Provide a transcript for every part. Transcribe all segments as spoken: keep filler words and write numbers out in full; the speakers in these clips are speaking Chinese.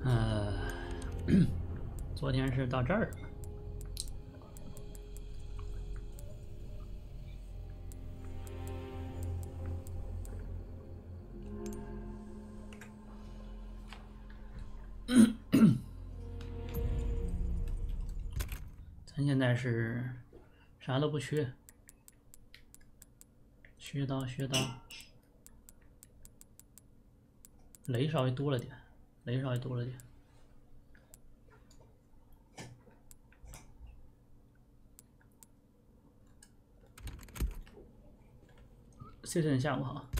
呃，昨天是到这儿。咱现在是啥都不缺，削刀削刀，雷稍微多了点，雷稍微多了点。C 神下午好。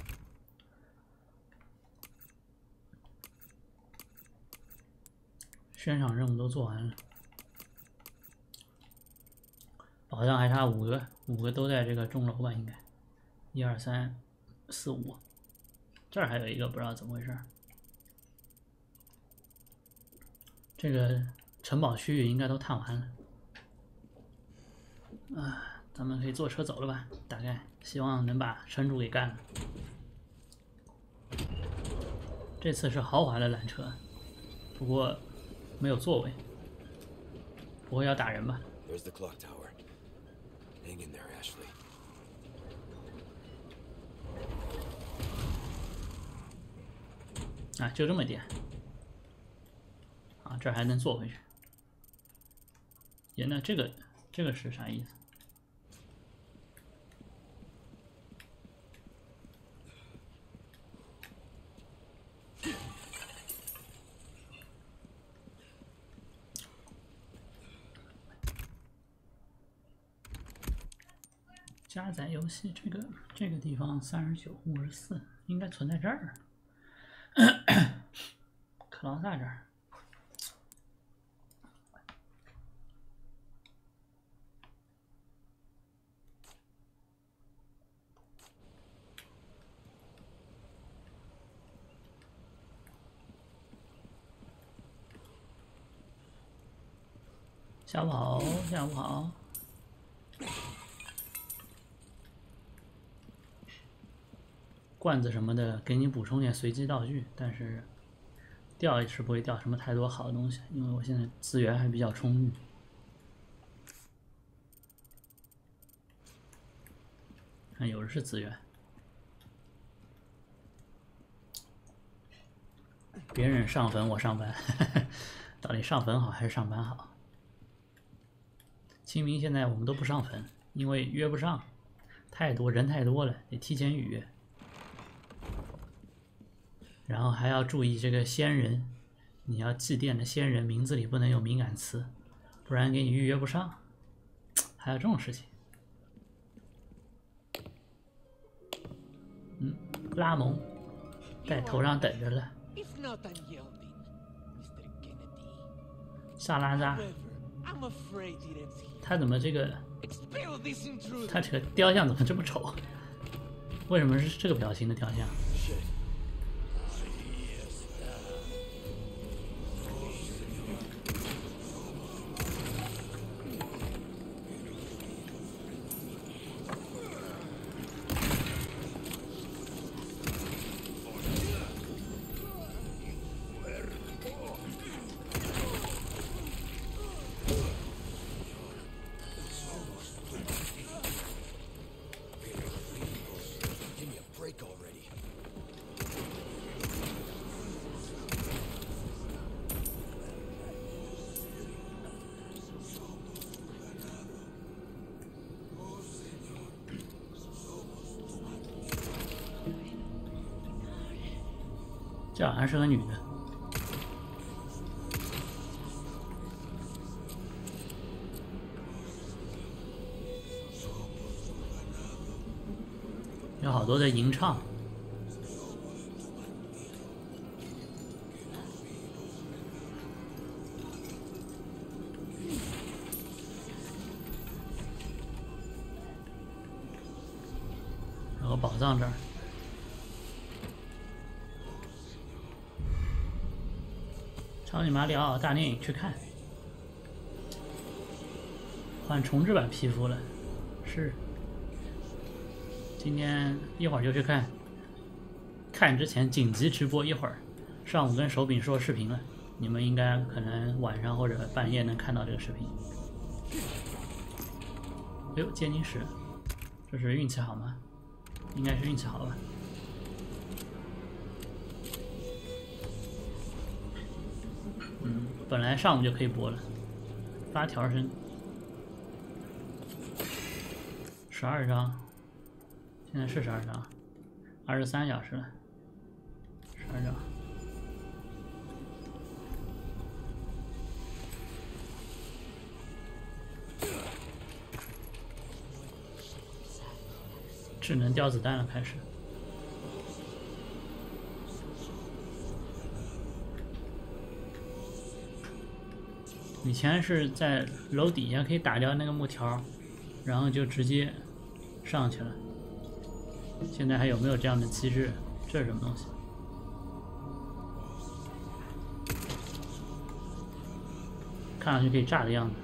悬赏任务都做完了，宝藏还差五个，五个都在这个钟楼吧？应该，一二三四五，这儿还有一个不知道怎么回事。这个城堡区域应该都探完了，啊，咱们可以坐车走了吧？大概希望能把城主给干了。这次是豪华的缆车，不过没有座位，不会要打人吧？ There's the clock tower. Hang in there, Ashley. 啊，就这么点。啊，这儿还能坐回去。也那这个这个是啥意思？加载游戏，这个这个地方三十九五十四应该存在这儿。克劳萨这儿。下午好，下午好。罐子什么的给你补充点随机道具，但是掉也是不会掉什么太多好的东西，因为我现在资源还比较充裕。看有的是资源，别人上坟我上班，到底上坟好还是上班好？清明现在我们都不上坟，因为约不上，太多人太多了，得提前预约。然后还要注意这个先人，你要祭奠的先人名字里不能有敏感词，不然给你预约不上。还有这种事情。嗯，拉蒙在头上等着了。萨拉扎，他怎么这个？他这个雕像怎么这么丑？为什么是这个表情的雕像？这好像是个女的。有好多在吟唱。然后宝藏这儿。超级马里奥大电影去看，换重置版皮肤了，是。今天一会儿就去看，看之前紧急直播一会儿，上午跟手柄说视频了， 你们应该可能晚上或者半夜能看到这个视频。哎呦，结晶石，这是运气好吗？应该是运气好吧。嗯，本来上午就可以播了，发条声。十二张，现在是十二张，二十三小时了，十二张。智能掉子弹了，开始。以前是在楼底下可以打掉那个木条，然后就直接上去了。现在还有没有这样的机制？这是什么东西？看上去可以炸的样子。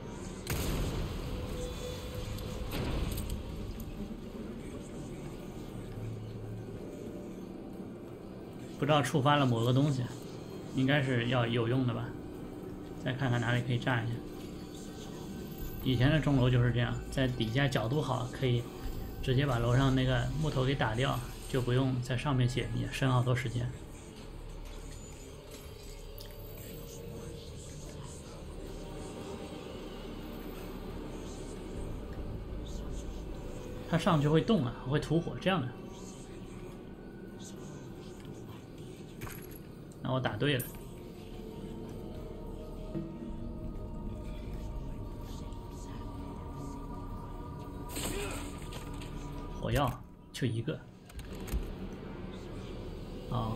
不知道触发了某个东西，应该是要有用的吧。再看看哪里可以炸一下。以前的钟楼就是这样，在底下角度好，可以直接把楼上那个木头给打掉，就不用在上面解密，省好多时间。它上去会动啊，会吐火这样的。那我打对了。火药就一个。哦。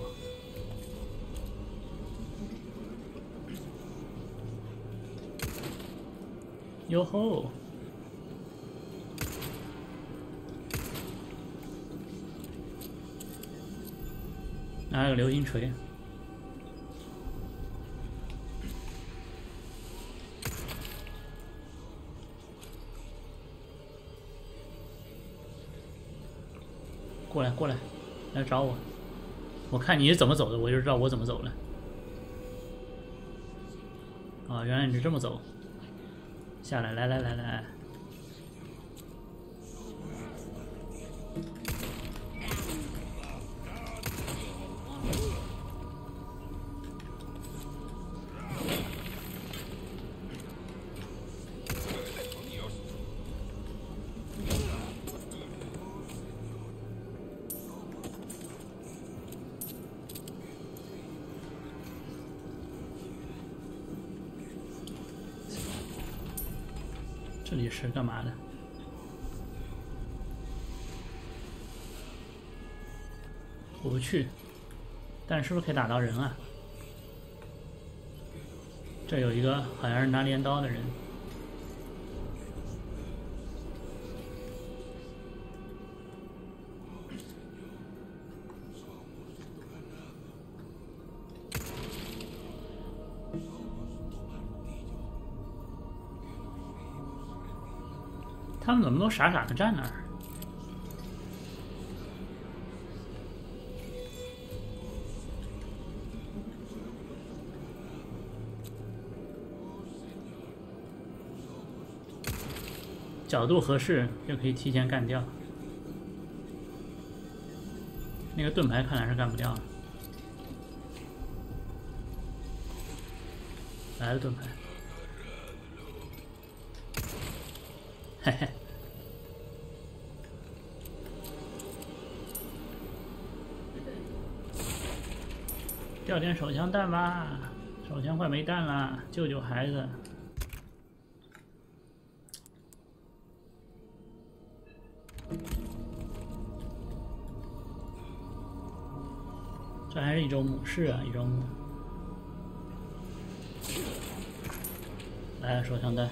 哟吼！拿个流星锤。过来，过来，来找我。我看你是怎么走的，我就知道我怎么走了。啊，原来你是这么走。下来，来来来来。这里是干嘛的？我不去，但是不是可以打到人啊？这有一个好像是拿镰刀的人。他们怎么都傻傻的站那儿？角度合适就可以提前干掉。那个盾牌看来是干不掉的。来了盾牌。嘿嘿。掉点手枪弹吧，手枪快没弹了，救救孩子！这还是一周目，是啊，一周目。来了手枪弹。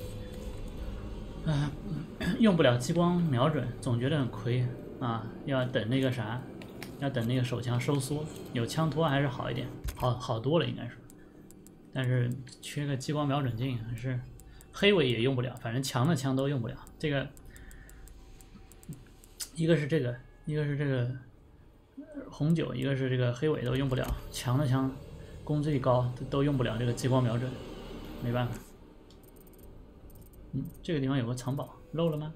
啊，用不了激光瞄准，总觉得很亏啊！要等那个啥，要等那个手枪收缩，有枪托还是好一点，好好多了应该是。但是缺个激光瞄准镜，还是黑尾也用不了，反正强的枪都用不了。这个一个是这个，一个是这个红酒，一个是这个黑尾都用不了，强的枪攻击力高，都都用不了这个激光瞄准，没办法。嗯，这个地方有个藏宝，漏了吗？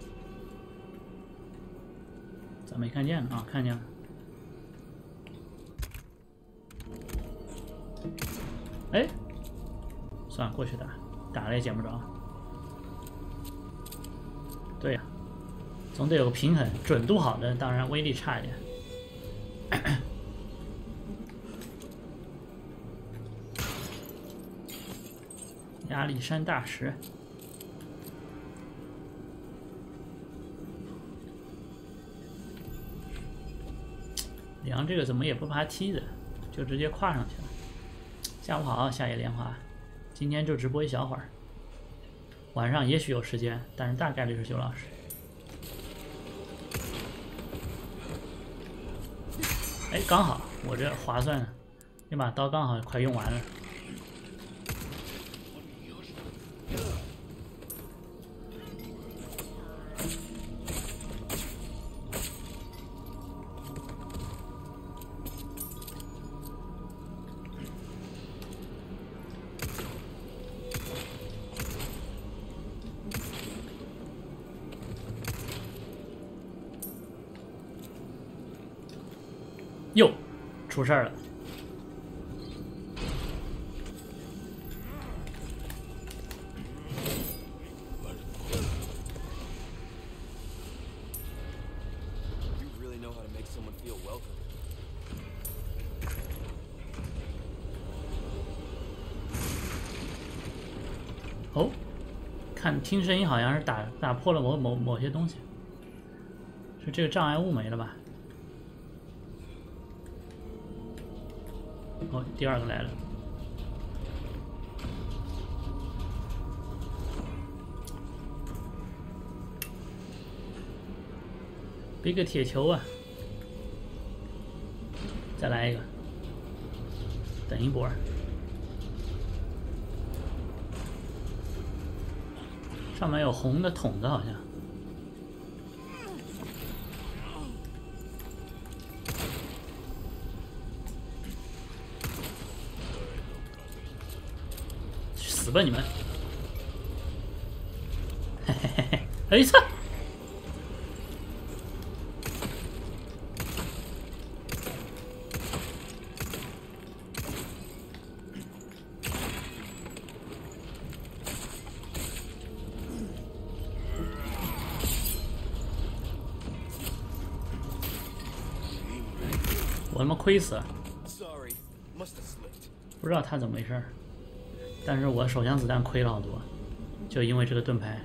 咋没看见呢？啊，看见了。哎，算了，过去打，打了也捡不着。对呀、啊，总得有个平衡，准度好的当然威力差一点。压力山大石，梁这个怎么也不爬梯子，就直接跨上去了。下午好，夏夜莲华，今天就直播一小会儿，晚上也许有时间，但是大概率是修老师。哎，刚好我这划算，那把刀刚好快用完了。哟，出事儿了！哦，看听声音好像是打打破了某某某些东西，是这个障碍物没了吧？哦，第二个来了。别个铁球啊！再来一个，等一波。上面有红的筒子，好像。死吧你们！嘿嘿嘿嘿！哎操！我他妈亏死了！不知道他怎么回事，但是我手枪子弹亏了好多，就因为这个盾牌。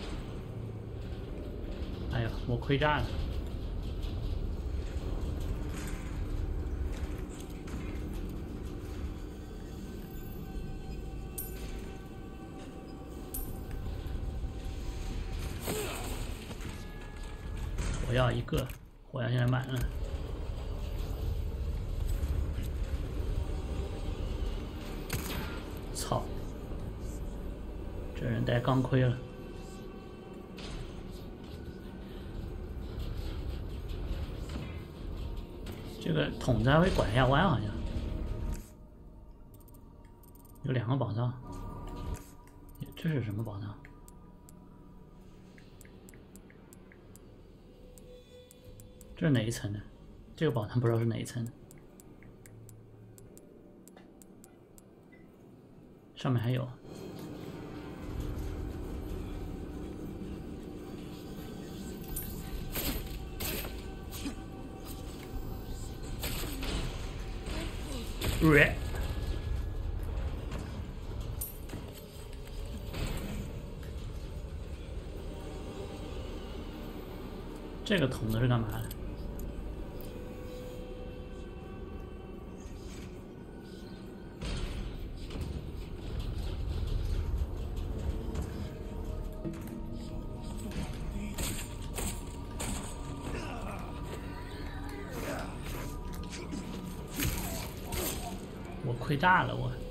哎呦，我亏炸了！我要一个，火药现在满了。操！这人带钢盔了。这个筒子还会拐一下弯，好像。有两个宝藏。这是什么宝藏？这是哪一层的？这个宝藏不知道是哪一层的。上面还有。喂。这个筒子是干嘛的？我亏大了，我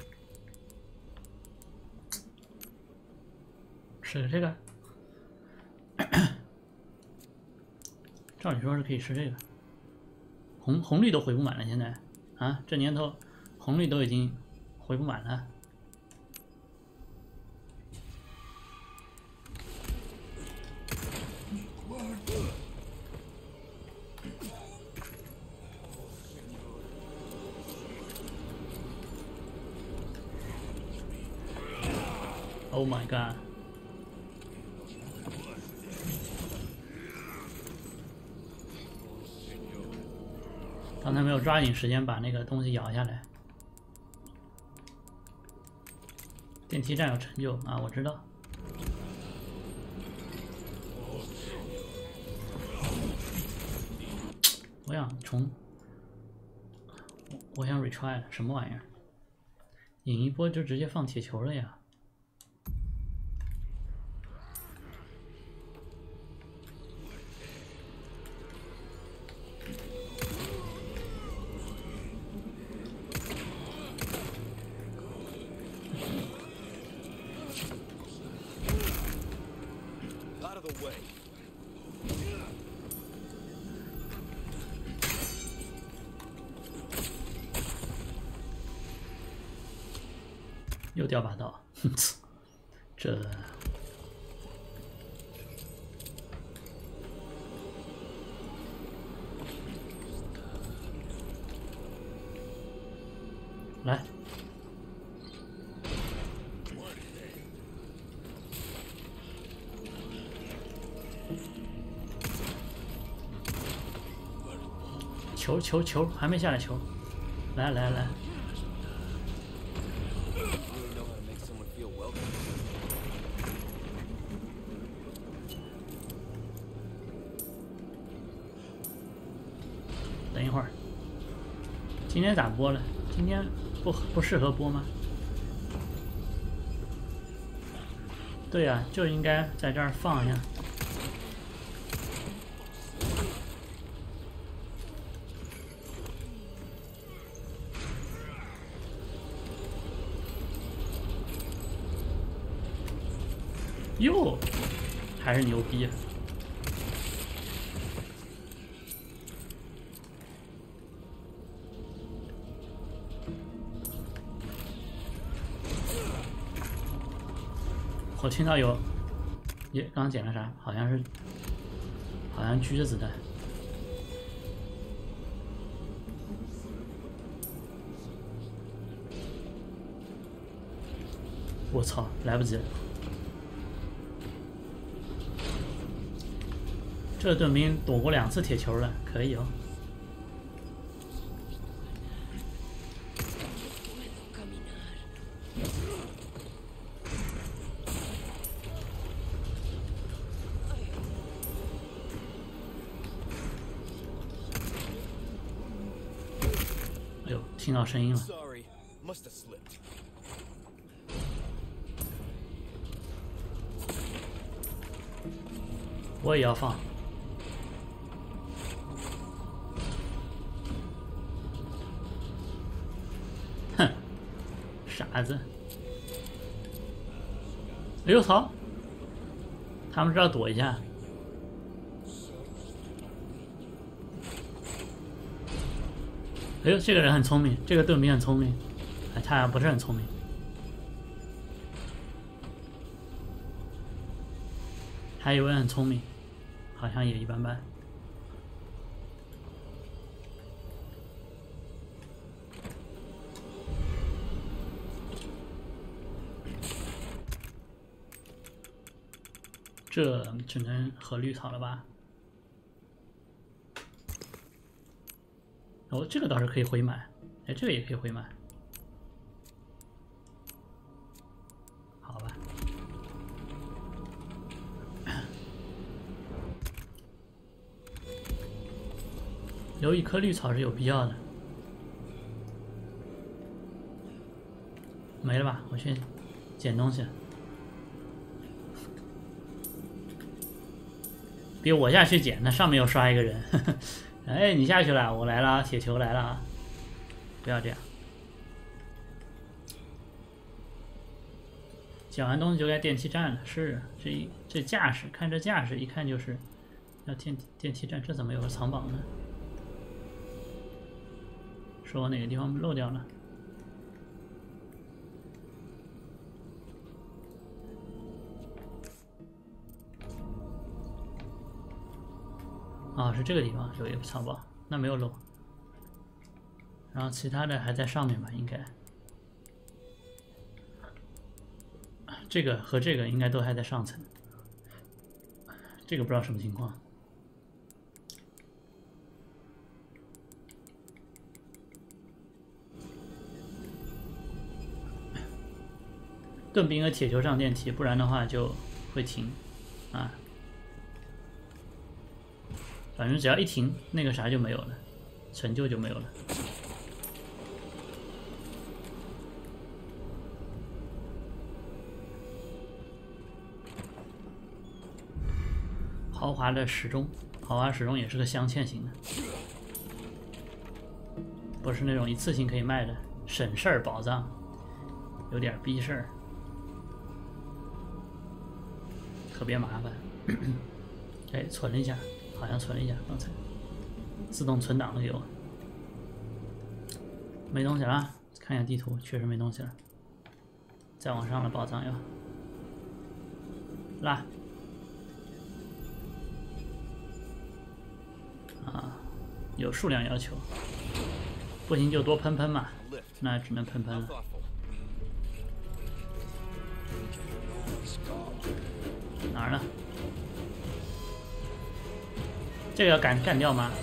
吃这个。照理说是可以吃这个，红红绿都回不满了。现在啊，这年头红红绿都已经回不满了。Oh my god！ 刚才没有抓紧时间把那个东西咬下来。电梯站有成就啊，我知道。我想重，我我想 retry 什么玩意儿？引一波就直接放铁球了呀！又掉把刀，哼，这来，球球球还没下来，球，来来来。等一会儿，今天咋播了？今天不不适合播吗？对呀、啊，就应该在这儿放一下。哟，还是牛逼、啊！我听到有，也刚刚捡了啥？好像是，好像狙子弹。我操，来不及了！这盾兵躲过两次铁球了，可以哦。哎呦，听到声音了。我也要放。哼，傻子！哎呦操！他们这要躲一下。哎呦，这个人很聪明，这个盾兵很聪明，哎，他不是很聪明。还有人很聪明，好像也一般般。这只能和绿草了吧？哦，这个倒是可以回满，哎，这个也可以回满，好吧。留一颗绿草是有必要的。没了吧？我去捡东西。别我下去捡，那上面又刷一个人。呵呵哎，你下去了，我来了，铁球来了啊！不要这样。捡完东西就该电梯站了。是，这一这架势，看这架势，一看就是要电电梯站。这怎么有个藏宝呢？是我哪个地方漏掉了？ 啊，是这个地方有一个藏宝，那没有漏。然后其他的还在上面吧，应该。这个和这个应该都还在上层，这个不知道什么情况。盾兵和铁球上电梯，不然的话就会停啊。反正只要一停，那个啥就没有了，成就就没有了。豪华的时钟，豪华时钟也是个镶嵌型的，不是那种一次性可以卖的，省事儿宝藏，有点逼事儿，特别麻烦。哎，存了一下，好像存了一下，刚才自动存档了给我，没东西了。看一下地图，确实没东西了。再往上的宝藏要拉。啊，有数量要求，不行就多喷喷嘛，那只能喷喷了。哪儿呢？这个要干干掉吗？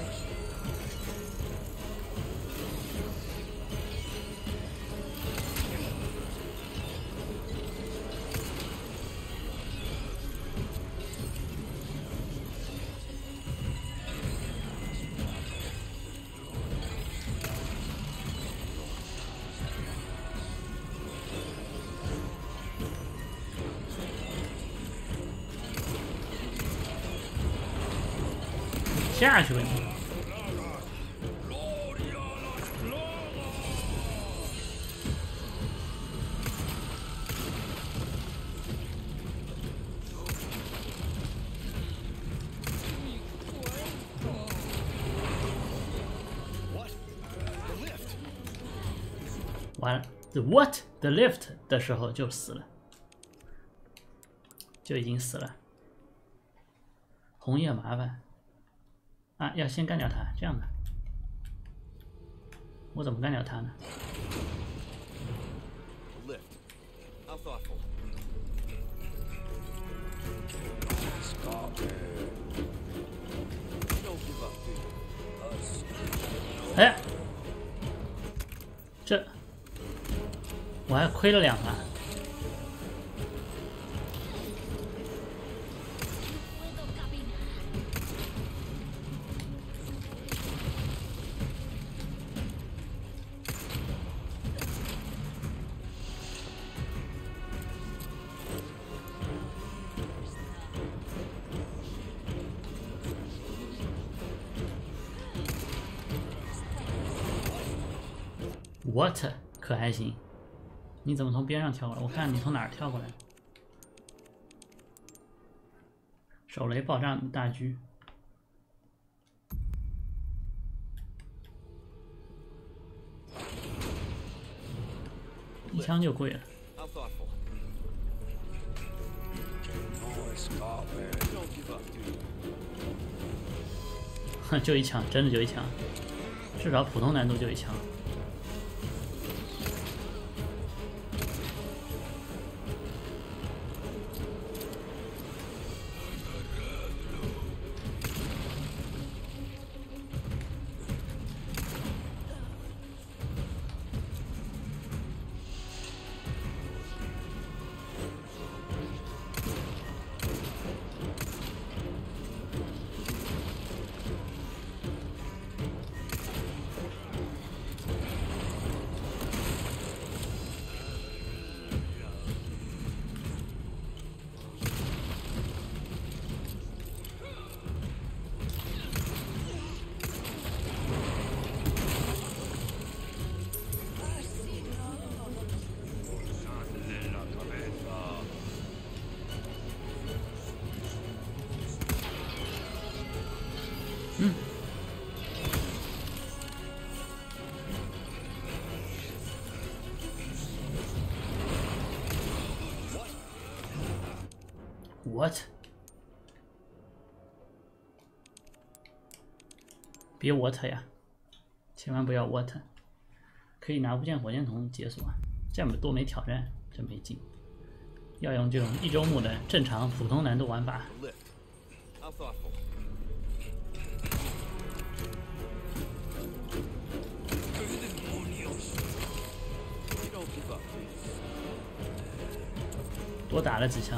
下去吧你！完了 ，the what the lift 的时候就死了，就已经死了。红叶麻烦。啊，要先干掉他，这样的。我怎么干掉他呢？哎，这我还亏了两个。What 可还行？你怎么从边上跳过来？我看你从哪儿跳过来的？手雷爆炸大狙，一枪就跪了。哼，就一枪，真的就一枪，至少普通难度就一枪。嗯。What？ 别 what 呀，千万不要 what， 可以拿无限火箭筒解锁，这样多没挑战，真没劲。要用这种一周目的正常普通难度玩法。多打了几枪。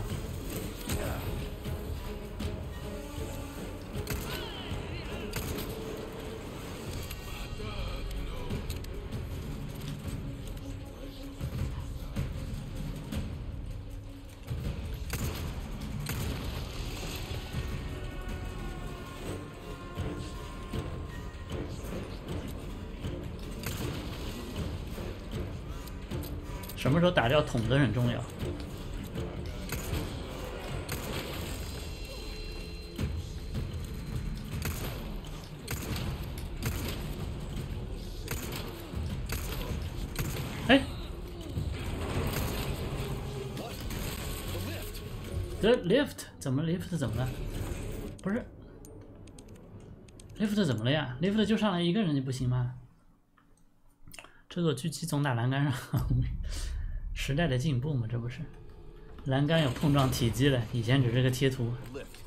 什么时候打掉桶子很重要。哎 ，The lift 怎么 lift 怎么了？不是 ，lift 怎么了呀 ？lift 就上来一个人就不行吗？这座狙击总打栏杆上，时代的进步嘛，这不是？栏杆有碰撞体积了，以前只是个贴图。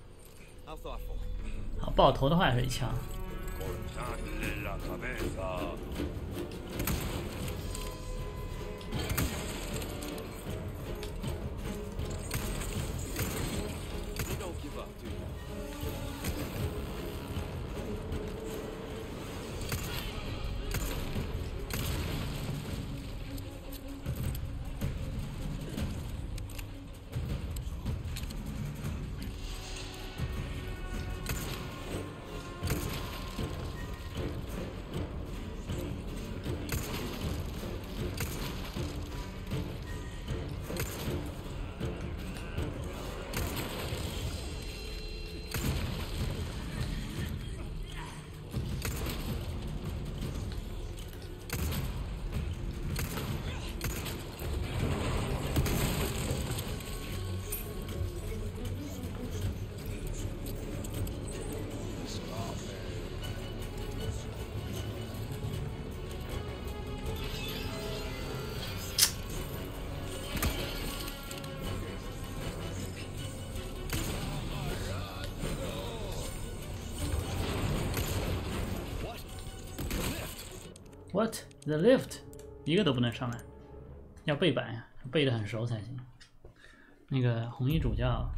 好，爆头的话是一枪。What the lift？ 一个都不能上来，要背板呀，背得很熟才行。那个红衣主教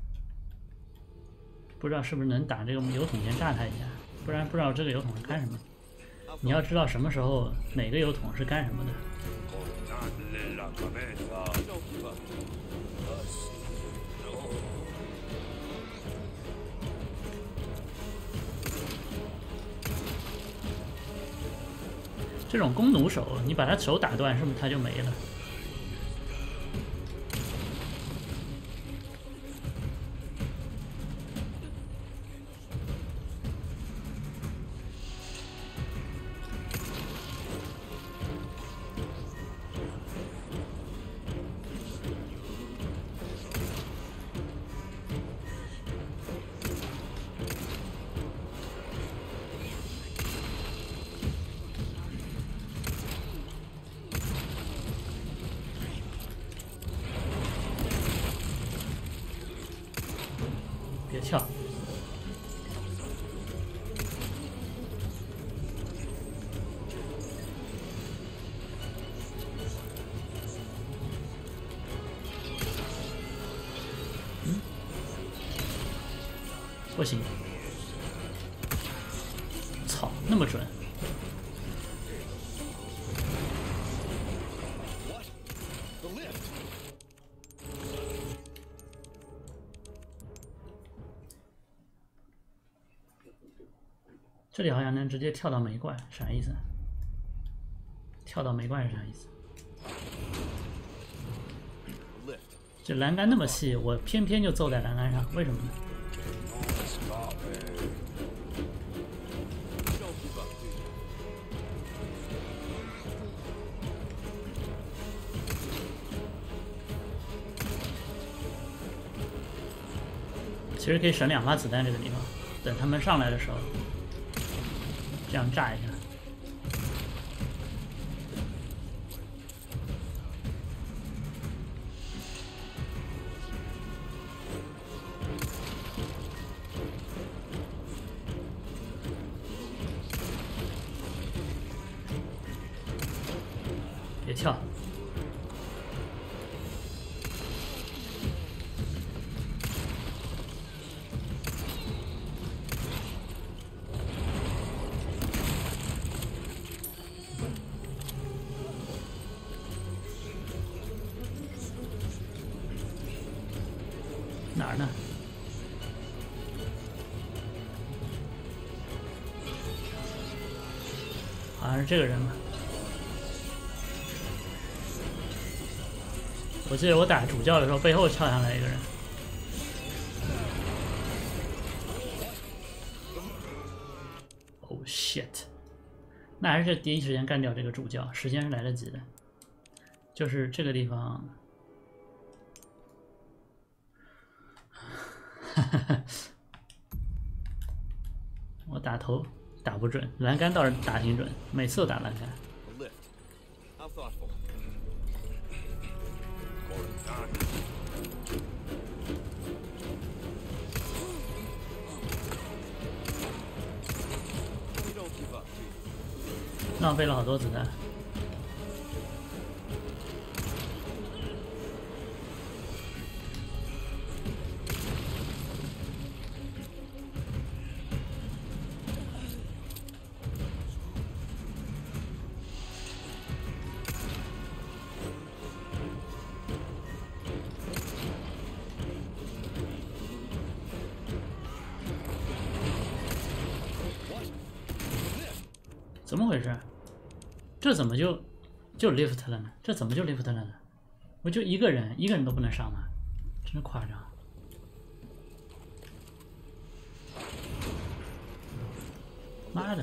不知道是不是能打这个油桶先炸他一下，不然不知道这个油桶是干什么。你要知道什么时候哪个油桶是干什么的。这种弓弩手，你把他手打断，是不是他就没了？别跳！嗯，不行！操，那么准！这里好像能直接跳到煤罐，啥意思？跳到煤罐是啥意思？这栏杆那么细，我偏偏就揍在栏杆上，为什么呢？其实可以省两发子弹，这个地方，等他们上来的时候。 这样炸一下。别跳！哪儿呢？好像是这个人吧。我记得我打主教的时候，背后跳上来一个人。Oh shit！ 那还是第一时间干掉这个主教，时间是来得及的。就是这个地方。我打头打不准，栏杆倒是打挺准，每次都打栏杆。浪费了好多子弹。怎么回事？这怎么就就 lift 了呢？这怎么就 lift 了呢？我就一个人，一个人都不能上吗？真是夸张！妈的！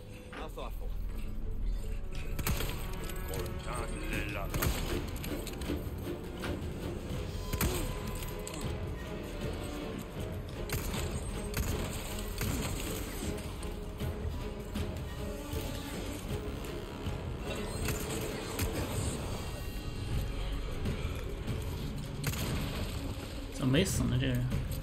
怎么没死呢？这个人。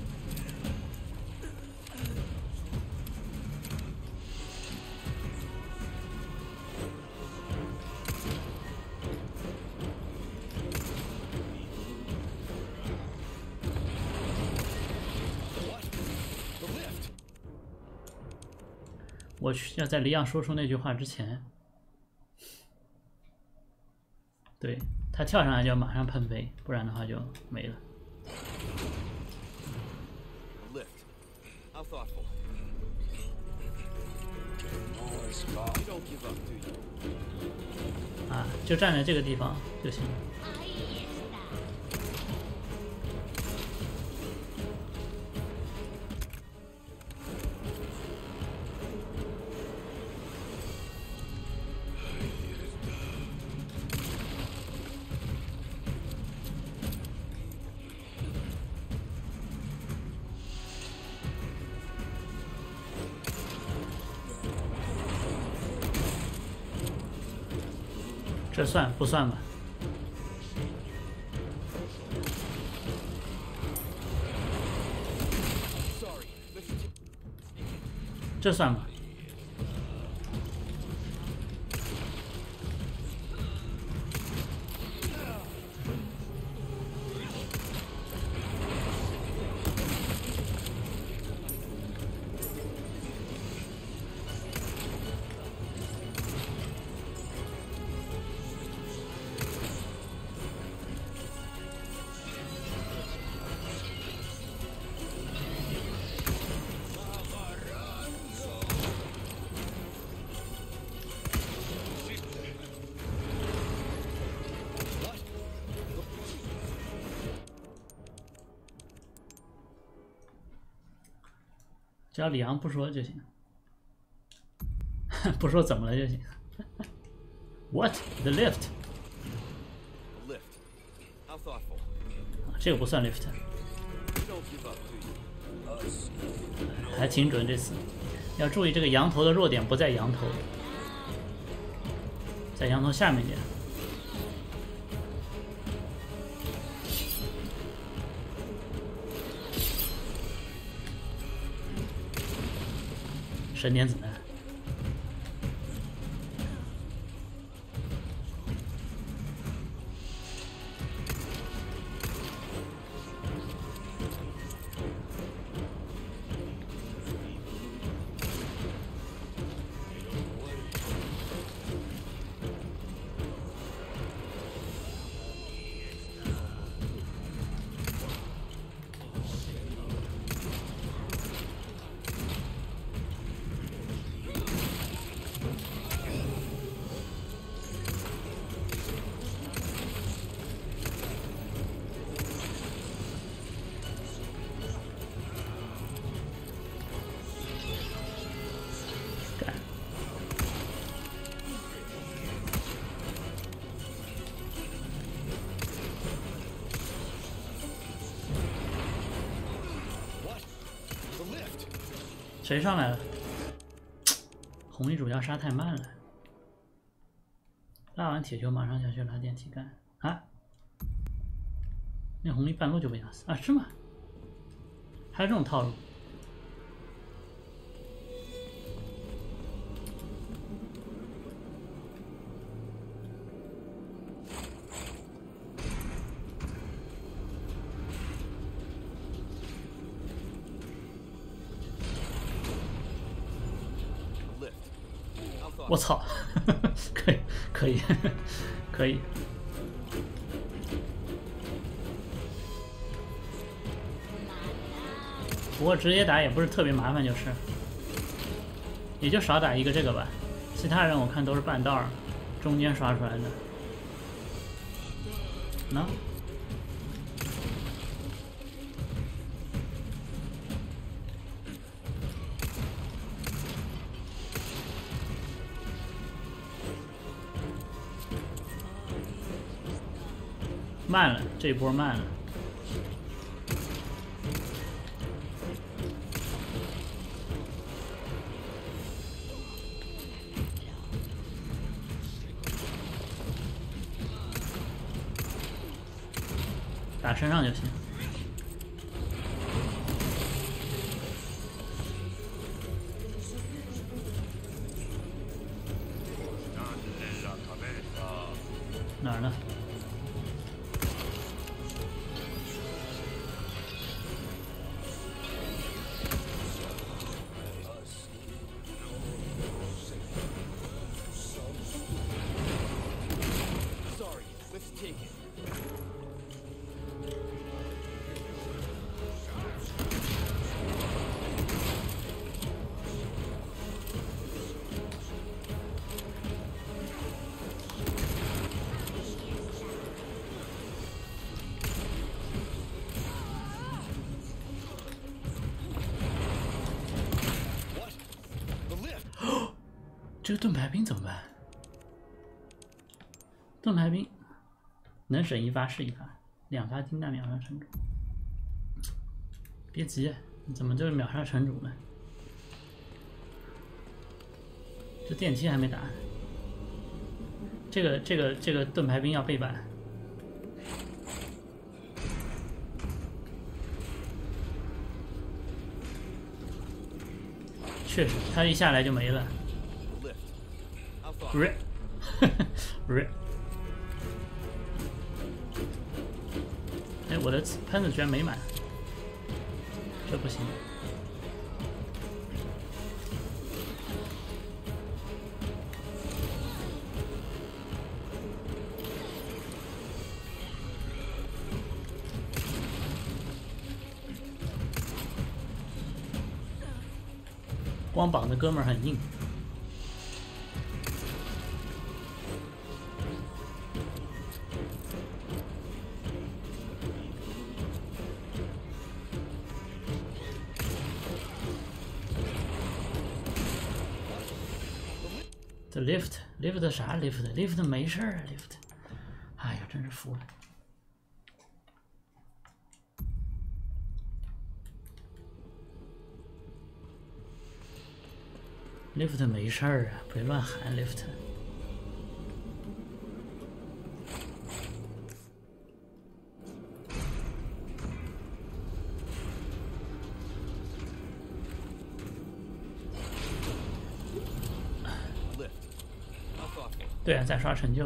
我去，要在黎昂说出那句话之前，对他跳上来就要马上喷飞，不然的话就没了。啊，就站在这个地方就行了。这算不算吧？这算吧？只要里昂不说就行，不说怎么了就行。What the lift？ 这个不算 lift， 还挺准这次。 要注意这个羊头的弱点不在羊头，在羊头下面点。神点子弹。谁上来了？红衣主要杀太慢了。拉完铁球马上下去拉电梯杆啊！那红衣半路就被打死啊？是吗？还有这种套路？我操，可以，可以，可以。不过直接打也不是特别麻烦，就是，也就少打一个这个吧。其他人我看都是半道儿，中间刷出来的。那。慢了，这一波慢了。打身上就行。哪儿呢？这个盾牌兵怎么办？盾牌兵能省一发是一发，两发金弹秒杀城主。别急，你怎么就秒杀城主了？这电梯还没打。这个这个这个盾牌兵要背板。确实，他一下来就没了。瑞，瑞，哎，我的喷子居然没满，这不行。光膀的哥们儿很硬。这 lift lift 啥 lift lift 没事儿 lift， 哎呀，真是服了。 Lift 没事儿啊，别乱喊 Lift。对啊，在刷成就。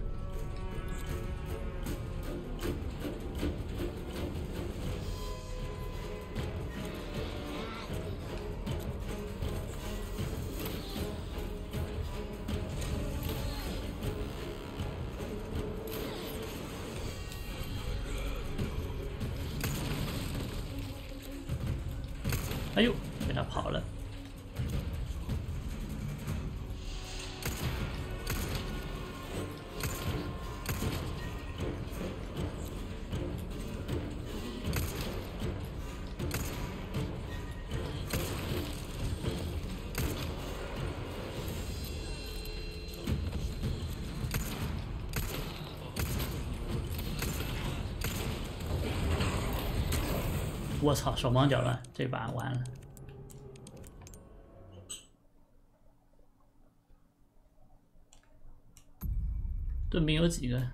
哎呦，被他跑了。我操，手忙脚乱，这把完了。盾兵有几个？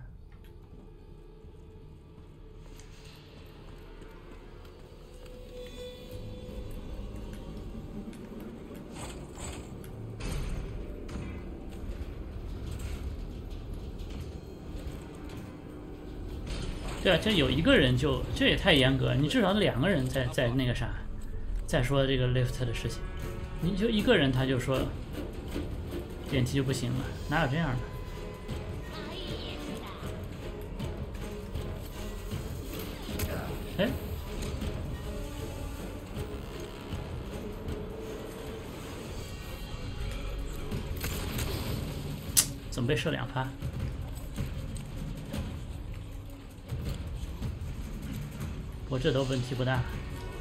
对啊，这有一个人就这也太严格，你至少两个人在在那个啥，再说这个 lift 的事情，你就一个人他就说电梯就不行了，哪有这样的？哎，怎么被射两发？我这都问题不大。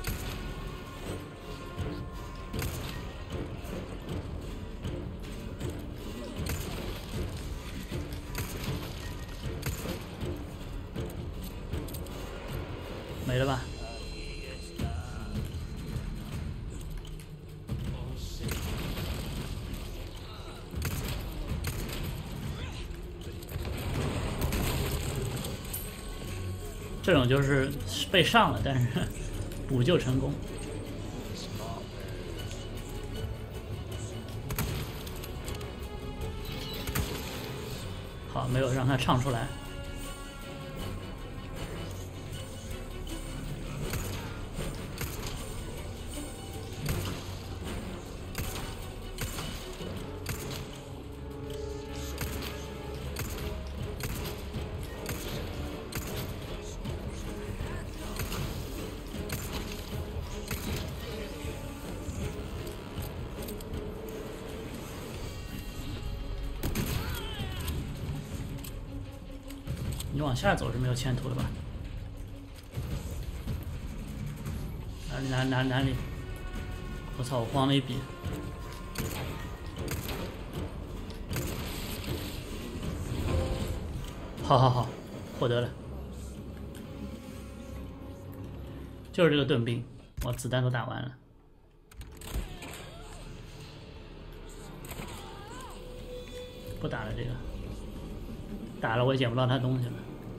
没了吧？这种就是被上了，但是补救成功。好，没有让他唱出来。你往下走是没有前途的吧？哪里哪哪哪里？我操！我慌了一笔。好好好，获得了。就是这个盾兵，我子弹都打完了。不打了这个，打了我也捡不到他东西了。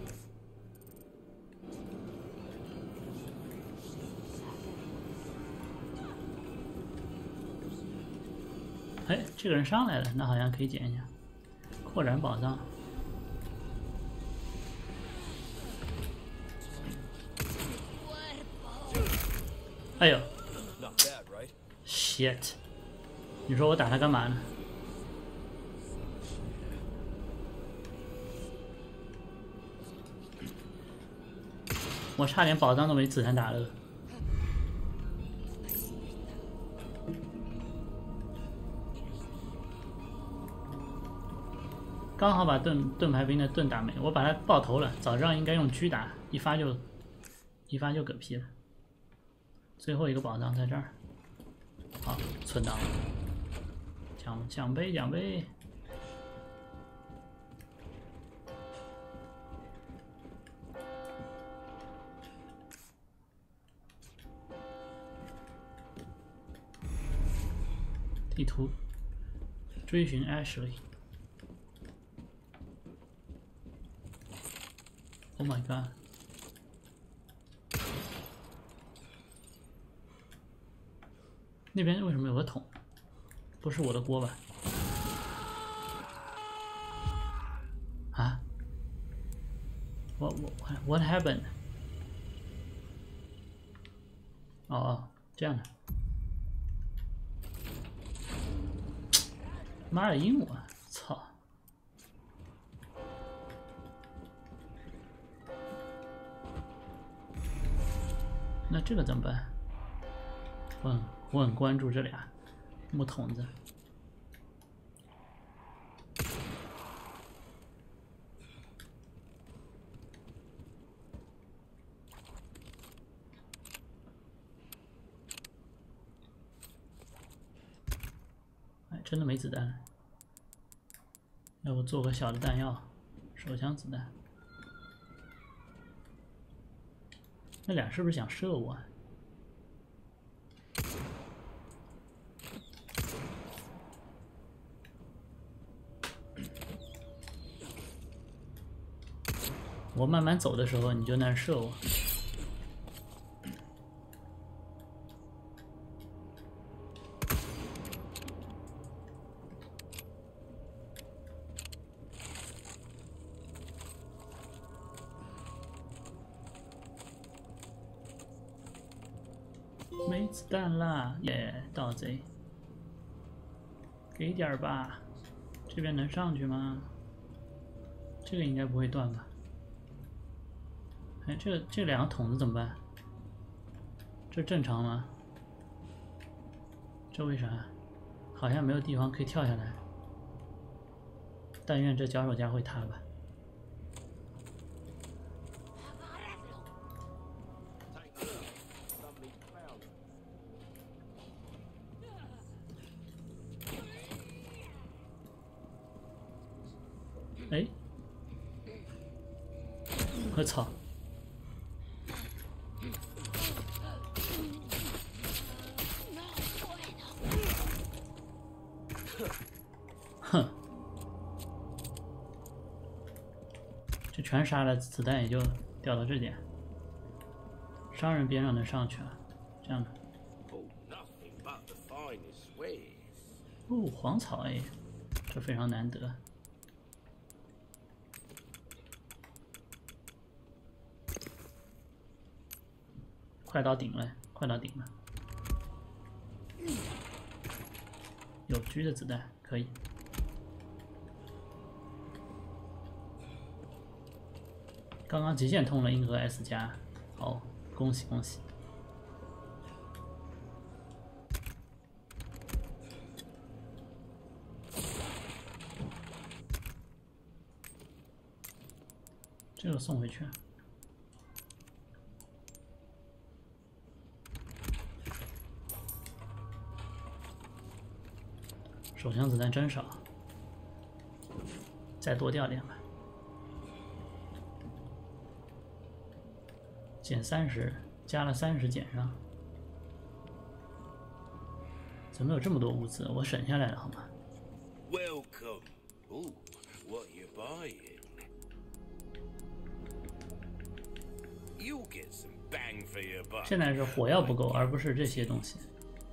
哎，这个人上来了，那好像可以捡一下，扩展宝藏。哎呦 ，shit！ 你说我打他干嘛呢？我差点宝藏都没子弹打了。刚好把盾盾牌兵的盾打没，我把他爆头了。早知道应该用狙打，一发就一发就嗝屁了。最后一个宝藏在这儿，好，存档了。奖奖杯奖杯。地图追寻 Ashley。Oh my god！ 那边为什么有个桶？不是我的锅吧？啊 ？What what what happened？ 哦哦，这样的。妈的鹦鹉啊！操！那这个怎么办？我很我很关注这俩木桶子。哎，真的没子弹了。要不做个小的弹药，手枪子弹。那俩是不是想射我啊？我慢慢走的时候，你就那儿射我。没子弹啦，耶！盗贼，给点儿吧。这边能上去吗？这个应该不会断吧？哎，这个这两个桶子怎么办？这正常吗？这为啥？好像没有地方可以跳下来。但愿这脚手架会塌吧。哎，我操！哼，这全杀了，子弹也就掉到这点。商人边上能上去了，这样的。哦，黄草哎，这非常难得。快到顶了，快到顶了。有狙的子弹可以。刚刚极限通了硬核 S 加，好，恭喜恭喜！这个送回去。手枪子弹真少，再多掉点吧。减三十，加了三十减上。怎么有这么多物资？我省下来了好吗 Welcome. Ooh, what you buying? You get some bang for your buck. 现在是火药不够，而不是这些东西，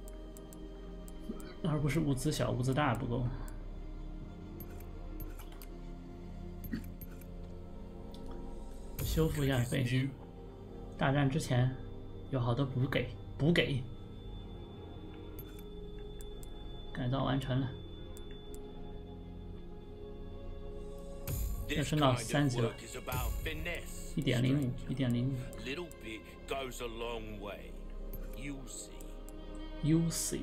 而不是物资小、物资大不够。修复一下背心。大战之前有好多补给，补给。改造完成了。这升到三级了，一点零五，一点零五。U C。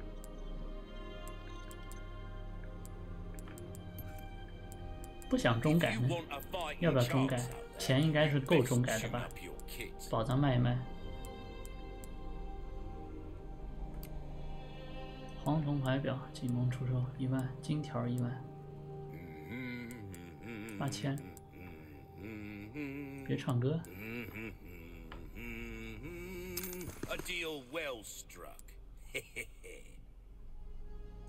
不想中改呢？要不要中改？钱应该是够中改的吧？宝藏卖一卖。蝗虫怀表，锦蒙出售一万，金条一万，八千。别唱歌。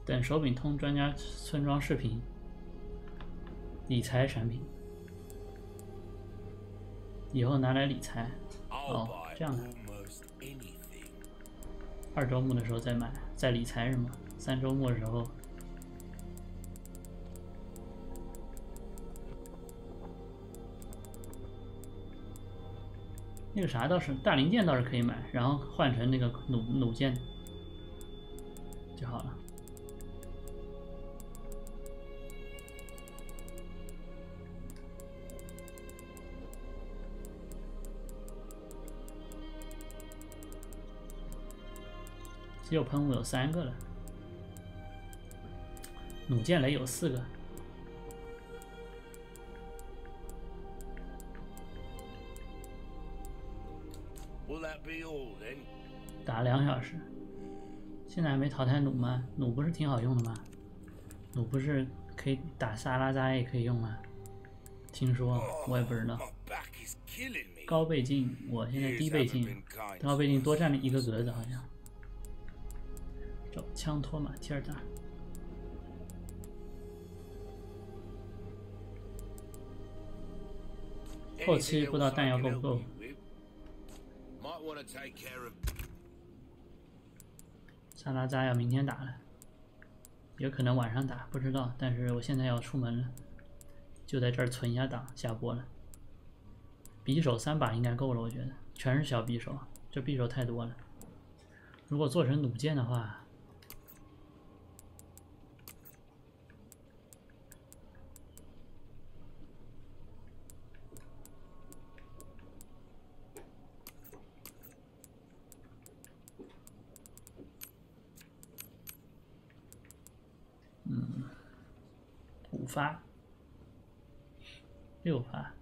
等手柄通专家村庄视频。理财产品，以后拿来理财。哦，这样的。二周目的时候再买，再理财是吗？三周末的时候。那个啥倒是大零件倒是可以买，然后换成那个弩弩箭就好了。急救喷雾有三个了，弩箭雷有四个。打了两小时，现在还没淘汰弩吗？弩不是挺好用的吗？弩不是可以打沙拉扎也可以用吗？听说我也不知道。高倍镜，我现在低倍镜，高倍镜多占了一个格子好像。找枪托马蒂尔达。后期不知道弹药够不够。萨拉扎要明天打了，有可能晚上打，不知道。但是我现在要出门了，就在这儿存一下档，下播了。匕首三把应该够了，我觉得全是小匕首，这匕首太多了。如果做成弩箭的话。嗯，五发，六发，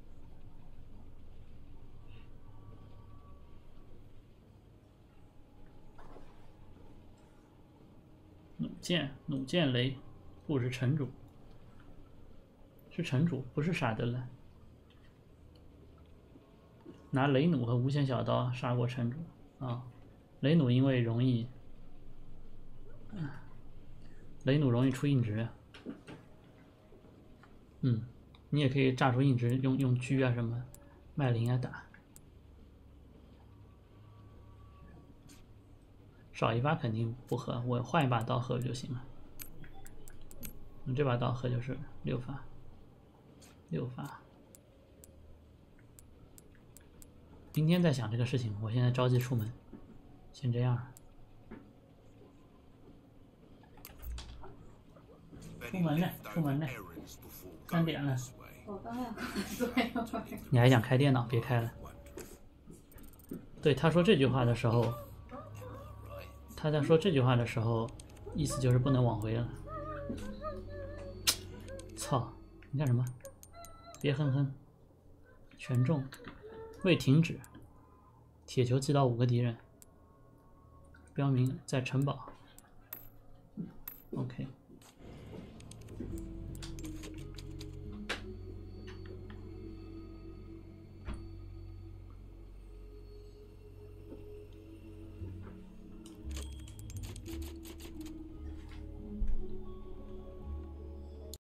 弩箭，弩箭雷，不是城主，是城主，不是傻的了。拿雷弩和无限小刀杀过城主啊、哦！雷弩因为容易。雷弩容易出硬直，嗯，你也可以炸出硬直，用用狙啊什么，麦林啊打，少一发肯定不合，我换一把刀合就行了。用这把刀合就是六发，六发。明天再想这个事情，我现在着急出门，先这样。出门了，出门了，三点了。 我刚想坐一会儿。 你还想开电脑？别开了。对，他说这句话的时候，他在说这句话的时候，意思就是不能往回了。操！你干什么？别哼哼。全中，未停止。铁球击倒五个敌人。标明在城堡。OK。